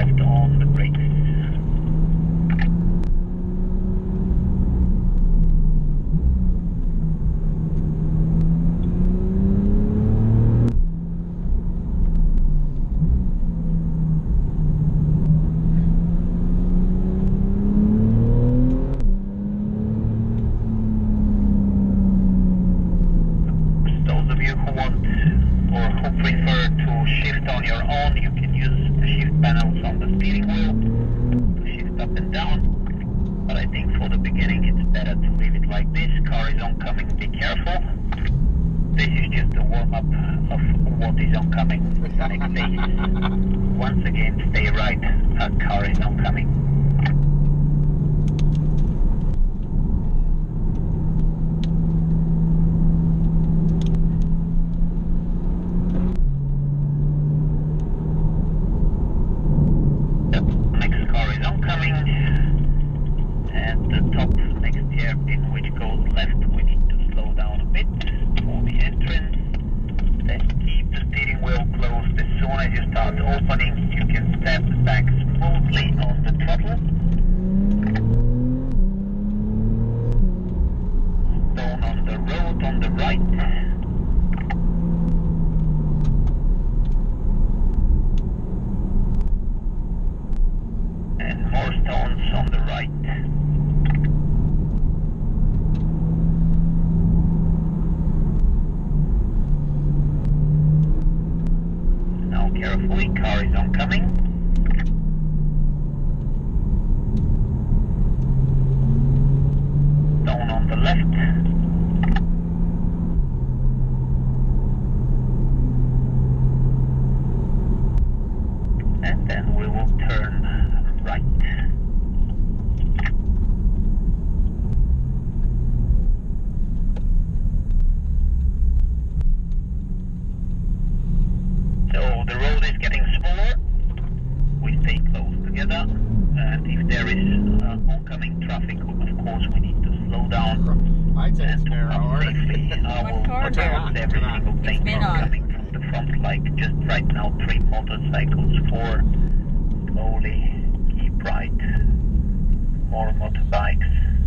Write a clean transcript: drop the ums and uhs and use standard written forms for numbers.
left on the brakes. Those of you who want or who prefer to shift on your own, you can use the shift panels on the steering wheel to shift up and down. But I think for the beginning it's better to leave it like this. Car is oncoming, be careful. This is just a warm-up of what is oncoming the next day. Once again, stay right, a car is oncoming. Opening, you can step back smoothly on the throttle. Down on the road on the right. And more stones on the right. Carefully, car is oncoming. Down on the left. And then we will turn right. So the road is getting smaller, we stay close together, and if there is oncoming traffic, of course we need to slow down and to come safely. I will watch every single plane coming from the front, like just right now 3 motorcycles, 4, slowly, keep right, more motorbikes.